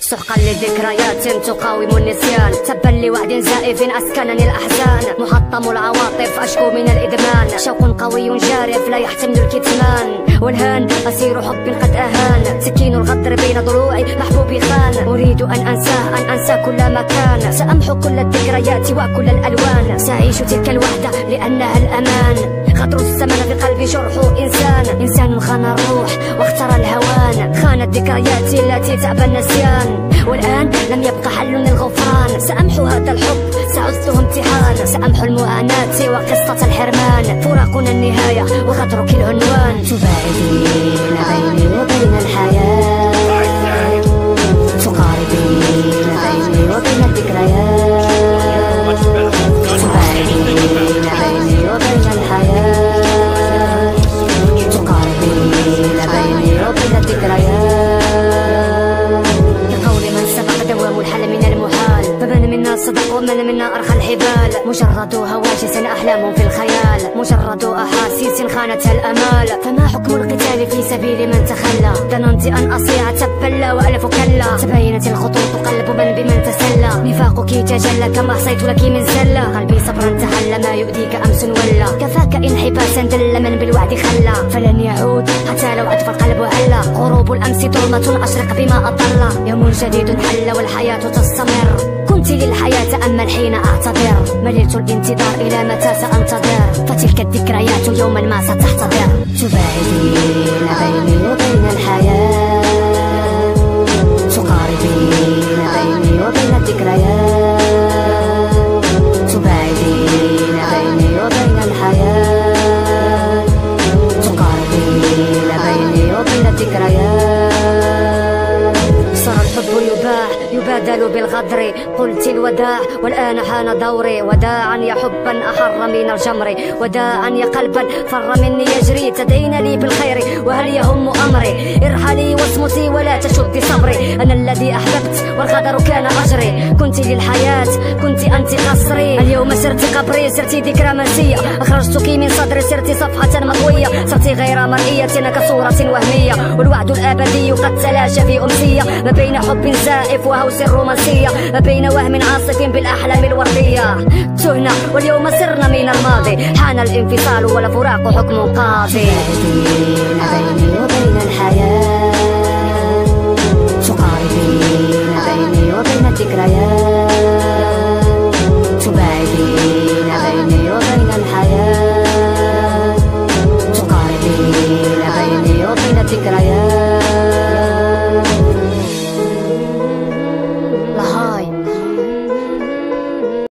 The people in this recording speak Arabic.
سحقا لذكريات تقاوم النسيان، تبا لوعد زائف أسكنني الأحزان، محطم العواطف أشكو من الإدمان، شوق قوي جارف لا يحتمل الكتمان، والهان أسير حب قد أهان، سكين الغدر بين ضلوعي محبوبي خان، أريد أن أنساه أن أنسى كل مكان، سأمحو كل الذكريات وكل الألوان، سأعيش تلك الوحدة لأنها الأمان، غدر الزمن في قلبي جرح إنسان خان الروح واختار الهوان، خانت ذكرياتي التي تعبى النسيان، والآن لم يبقى حل للغفران، سأمحو هذا الحب سأعده امتحان، سأمحو المعاناة وقصة الحرمان، فراقنا النهاية وغدرك العنوان، تباعدين بيني وبين الحياة، تقاربين بيني وبين الذكريات، تباعدين بيني وبين الحياة، تقاربين بيني وبين الذكريات، لقول من سبق دوام الحل من المحال، فمن منا صدق ومن منا أرخى الحبال، مجرد هواجس أحلام في الخيال، مجرد أحاسيس خانتها الأمال، فما حكم القتال في سبيل من تخلى، ظننت أن أصيع تبلى وألف كلا، تبينت الخطوط قلب من بمن تسلى، نفاقك تجلى كما أحصيت لك من زلة، قلبي صبرا تحلى ما يؤذيك أمس ولا، كفاك انحباسا دل من بالوعد خلى، فلن يعود حتى لو أدفى القلب هلا، غروب الأمس ظلمة أشرق بما أضل، يوم جديد حل والحياة تستمر، كنت للحياة أمل حين أعتذر، مللت الانتظار إلى متى سأنتظر، فتلك الذكريات يوما ما ستحتضر، تباعدين بيني وبين الحياة، تقاربين بيني وبين الذكريات، تباعدين بيني وبين الحياة، تقاربين بيني وبين الذكريات، صار الحب يبادل بالغدر، قلت الوداع والآن حان دوري، وداعا يا حبا أحر من الجمر، وداعا يا قلبا فر مني يجري، تدين لي بالخير وهل يهم أمري، ارحلي واصمتي ولا تشدي صبري، أنا الذي أحببت والغدر كان أجري، كنت للحياة كنت أنت قصري، اليوم سرت قبري سرت ذكرى منسية، أخرجتك من صدري سرت صفحة مطوية، صرت غير مرئية كصورة وهمية، والوعد الأبدي قد تلاشى في أمسية، ما بين حب زائف وهوس الرومانسية، ما بين وهم عاصف بالأحلام الوردية، تهنا واليوم سرنا من الماضي، حان الانفصال والفراق حكم قاضي، بيني وبين الحياة،